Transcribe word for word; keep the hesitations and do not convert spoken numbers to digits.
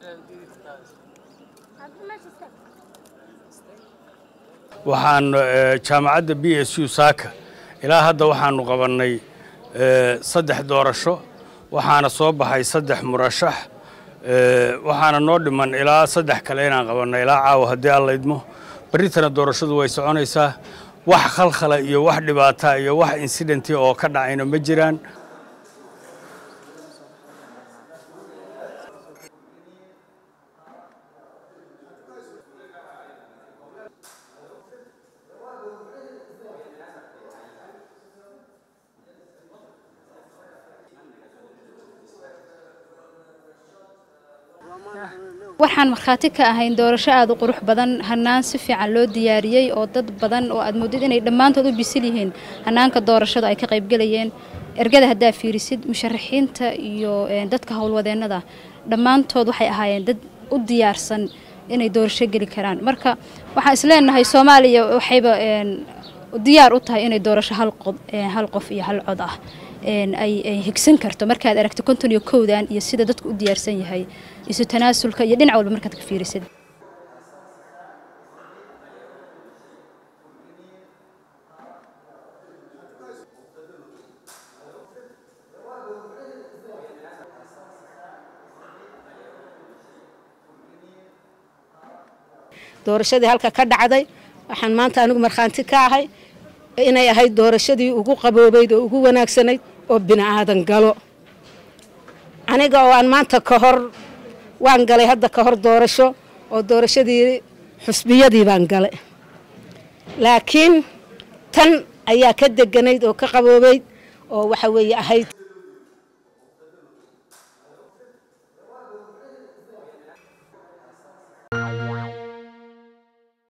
waxaan jaamacadda B S U Saaka ilaa hadda waxaanu qabanay saddex doorasho waxaana soo baxay saddex murashax waxaana noo dhiman ilaa saddex kale inaan qabanay ilaa caawa haddii alla idmo baritana doorashadu way soconaysaa wax khalkhala iyo wax dhibaata iyo wax incident oo ka dhacayna ma jiraan waxaan markhaati ka ahayn doorasho aad u qurux badan hanaan si fiican loo diyaariyay oo dad badan oo aad moodid inay dhammaantood u bisil yihiin hanaanka doorashada ay ka qayb galayeen ergada hadaa fiirisid musharaxiinta iyo dadka howlwadeennada dhammaantood waxay ahaayeen dad u diyaarsan inay doorasho gali karaan marka waxaan isleenahay Soomaaliya waxayba diyaar u tahay inay doorasho hal qof hal qof iyo hal cod ah ay higsan karto markaad aragto konton iyo kowdan iyo sida dadku u diyaarsan yahay isu tanaasulka iyo dhinac walba markaad ka fiirisid doorashadii halka ka dhacday waxaan maanta anigu markhaanti ka ahay inay ahayd doorashadii ugu qaboobayd oo ugu wanaagsanayd oo binaadan galo aniga oo aan maanta ka hor waan galay hadda ka hor doorasho oo doorashadii xusbiyadii baan galay laakiin tan ayaa ka deganayd oo ka qaboobayd oo waxa weeye ahayd